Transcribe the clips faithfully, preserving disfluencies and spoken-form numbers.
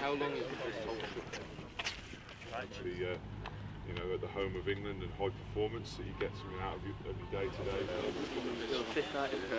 How long is this whole trip? Actually, uh, you know, at the home of England and high performance, so you get something out of you every day today. Little fifth out of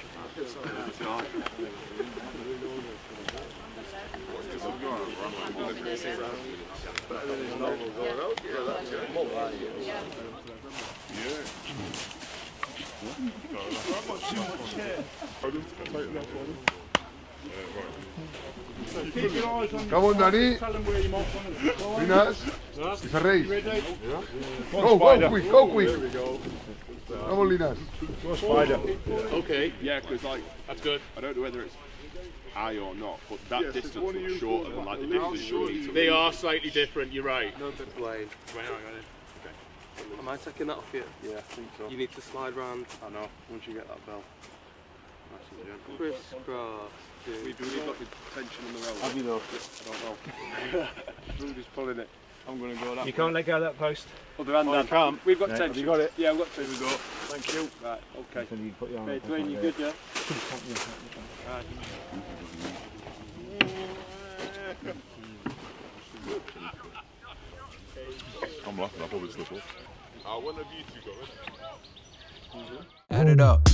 Come on, Danny. Winners. It's a race. Yeah. Go, go quick, go quick. Come on, Linus. Go Spider. Okay, yeah, because like that's good. I don't know whether it's high or not, but that yes, distance was shorter than like the distance you need to They are slightly different. You're right. No big blade. Wait, hang on. Okay. Am I taking that off you? Yeah, I think so. You need to slide round. I know. Once you get that bell. Nice and gentle. Crisscross. We've, we've got the tension in the road. Have you though? I don't know. Rudy's pulling it. I'm going to go that You can't let go of that post. Other hand, oh, you can't. We've got yeah, tension. Have you got it? Yeah, we've got two. Here we go. Thank you. Right, okay. So you put your arm hey, Dwayne, you good, yeah? Right. I'm laughing, I'll probably slip off. Uh, when have you two got it? Add it up.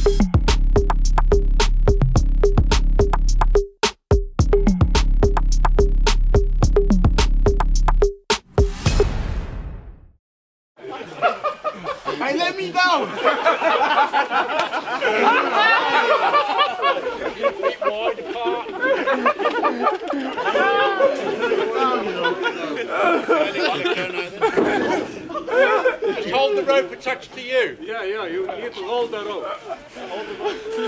Hey, let me down! Just hold the rope attached to you. Yeah, yeah, you need to hold that up. Hold the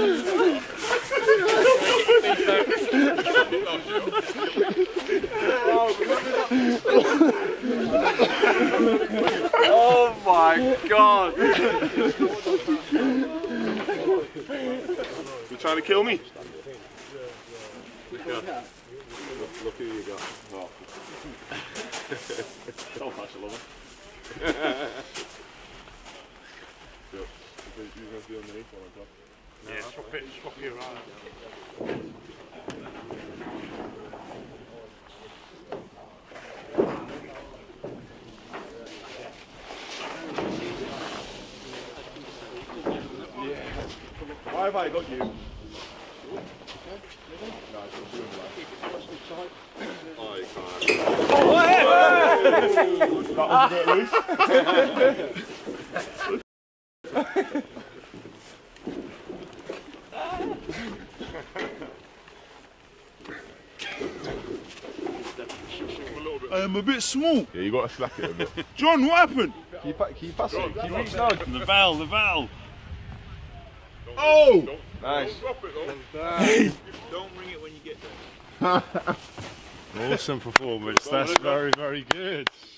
Oh my God! You trying to kill me? Yeah. Look, look who you got. Oh. Don't flash a lover. You're going to be underneath one on top. Yeah, swap it, swap you around. Why have I got you? That was a bit loose. I am a bit small. Yeah, you got to slack it a bit. John, what happened? Can you, can you pass it? Can you reach down? The valve, the valve. Oh! Nice. Don't drop it though. Hey. Don't ring it when you get there. Awesome performance. That's very, very good.